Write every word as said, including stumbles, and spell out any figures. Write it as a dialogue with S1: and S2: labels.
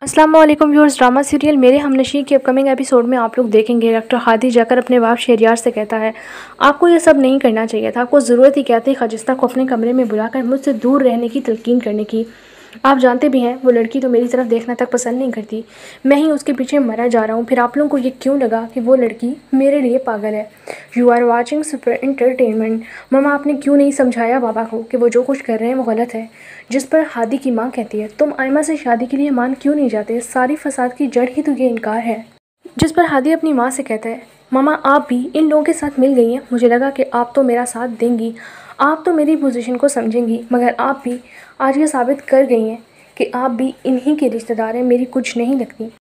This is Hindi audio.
S1: अस्सलाम वालेकुम व्यूअर्स। ड्रामा सीरियल मेरे हमनशी के अपकमिंग एपिसोड में आप लोग देखेंगे डॉक्टर हादी जाकर अपने बाप शहरयार से कहता है, आपको ये सब नहीं करना चाहिए था। आपको ज़रूरत ही क्या थी खाजिस्ता को अपने कमरे में बुलाकर मुझसे दूर रहने की तलकीन करने की। आप जानते भी हैं वो लड़की तो मेरी तरफ देखना तक पसंद नहीं करती। मैं ही उसके पीछे मरा जा रहा हूँ। फिर आप लोगों को ये क्यों लगा कि वो लड़की मेरे लिए पागल है? You are watching super entertainment. Mama, आपने क्यों नहीं समझाया बाबा को कि वो जो कुछ कर रहे हैं वो गलत है? जिस पर हादी की माँ कहती है, तुम आयमा से शादी के लिए मान क्यों नहीं जाते? सारी फसाद की जड़ ही तो ये इनकार है। जिस पर हादी अपनी माँ से कहता है, मामा आप भी इन लोगों के साथ मिल गई हैं। मुझे लगा कि आप तो मेरा साथ देंगी, आप तो मेरी पोजीशन को समझेंगी, मगर आप भी आज ये साबित कर गई हैं कि आप भी इन्हीं के रिश्तेदार हैं, मेरी कुछ नहीं लगती।